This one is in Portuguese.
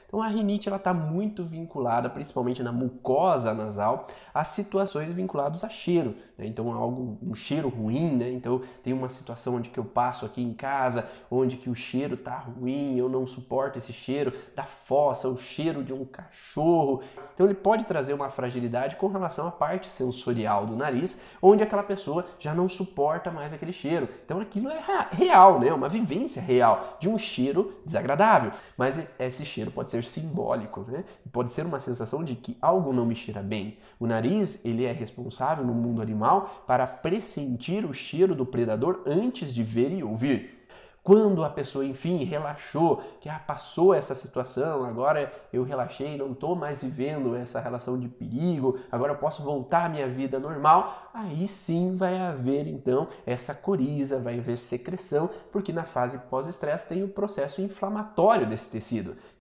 Então a rinite ela está muito vinculada, principalmente na mucosa nasal, a situações vinculadas a cheiro, né? Então um cheiro ruim, né? Então tem uma situação onde que eu passo aqui em casa, onde que o cheiro tá ruim, eu não suporto esse cheiro da fossa, o cheiro de um cachorro. Então ele pode trazer uma fragilidade com relação à parte sensorial do nariz, onde aquela pessoa já não suporta mais aquele cheiro. Então aquilo é real, né? Uma vivência real de um cheiro desagradável. Mas esse cheiro pode ser simbólico, né? Pode ser uma sensação de que algo não me cheira bem. O nariz, ele é responsável no mundo animal para pressentir o cheiro do predador antes de ver e ouvir. Quando a pessoa, enfim, relaxou, que passou essa situação, agora eu relaxei, não estou mais vivendo essa relação de perigo, agora eu posso voltar à minha vida normal, aí sim vai haver então essa coriza, vai haver secreção, porque na fase pós-estresse tem o processo inflamatório desse tecido.